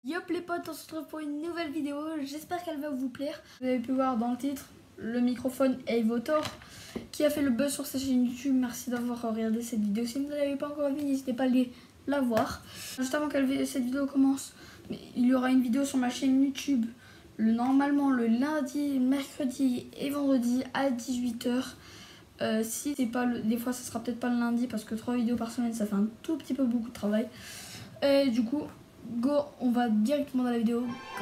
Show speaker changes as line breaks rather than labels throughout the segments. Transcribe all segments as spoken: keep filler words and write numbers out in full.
Yop les potes, on se retrouve pour une nouvelle vidéo, j'espère qu'elle va vous plaire. Vous avez pu voir dans le titre le microphone Avotor qui a fait le buzz sur sa chaîne YouTube. Merci d'avoir regardé cette vidéo. Si vous ne l'avez pas encore vue, n'hésitez pas à aller la voir. Juste avant que cette vidéo commence, il y aura une vidéo sur ma chaîne YouTube le, normalement le lundi, mercredi et vendredi à dix-huit heures. Euh, si c'est pas le, des fois ça sera peut-être pas le lundi parce que trois vidéos par semaine ça fait un tout petit peu beaucoup de travail. Et du coup go, on va directement dans la vidéo. Go.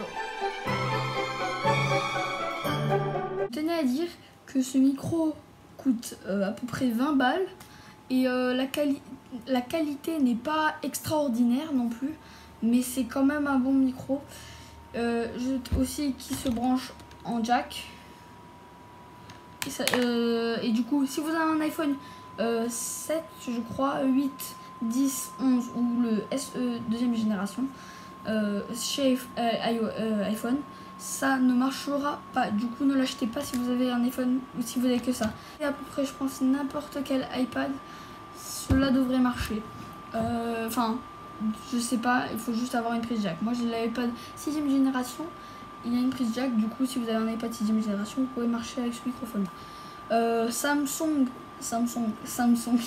Je tenais à dire que ce micro coûte euh, à peu près vingt balles et euh, la, quali la qualité n'est pas extraordinaire non plus, mais c'est quand même un bon micro. Euh, je, aussi qui se branche en jack. Et, ça, euh, et du coup, si vous avez un iPhone euh, sept, je crois, huit, dix, onze ou le S E deuxième génération, euh, chez euh, euh, iPhone, ça ne marchera pas. Du coup, ne l'achetez pas si vous avez un iPhone ou si vous avez que ça. Et à peu près, je pense, n'importe quel iPad, cela devrait marcher. Enfin, euh, je sais pas, il faut juste avoir une prise jack. Moi, j'ai l'iPad sixième génération. Il y a une prise jack, du coup si vous avez un iPad sixième génération, vous pouvez marcher avec ce microphone. Euh, Samsung, Samsung, Samsung,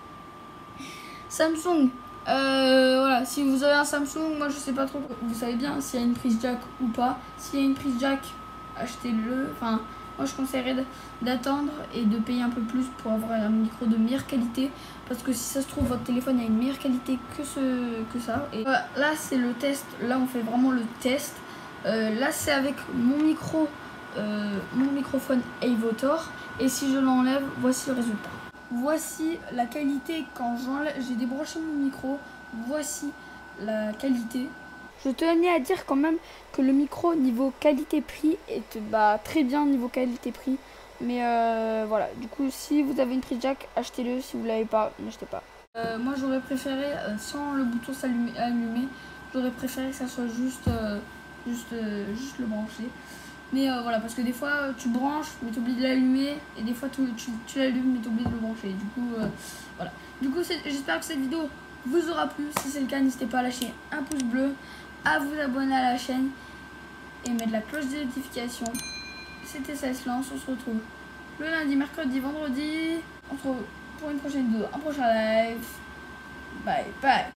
Samsung, euh, voilà, si vous avez un Samsung, moi je sais pas trop, vous savez bien s'il y a une prise jack ou pas. S'il y a une prise jack, achetez-le. Enfin, moi je conseillerais d'attendre et de payer un peu plus pour avoir un micro de meilleure qualité. Parce que si ça se trouve, votre téléphone a une meilleure qualité que, ce, que ça. Et voilà, là c'est le test, là on fait vraiment le test. Euh, là c'est avec mon micro, euh, mon microphone Avotor, et si je l'enlève, voici le résultat. Voici la qualité quand j'enlève, j'ai débranché mon micro, voici la qualité. Je tenais à dire quand même que le micro niveau qualité-prix est bah, très bien niveau qualité-prix, mais euh, voilà, du coup si vous avez une prise jack, achetez-le, si vous ne l'avez pas, n'achetez pas. Euh, moi j'aurais préféré, euh, sans le bouton s'allumer, allumé, j'aurais préféré que ça soit juste... Euh, Juste, euh, juste le brancher, mais euh, voilà, parce que des fois tu branches mais tu oublies de l'allumer, et des fois tu, tu, tu l'allumes mais tu oublies de le brancher. Du coup euh, voilà, du coup j'espère que cette vidéo vous aura plu. Si c'est le cas, n'hésitez pas à lâcher un pouce bleu, à vous abonner à la chaîne et mettre la cloche de notification. C'était Saslance, on se retrouve le lundi, mercredi, vendredi. On se retrouve pour une prochaine vidéo, un prochain live. Bye bye.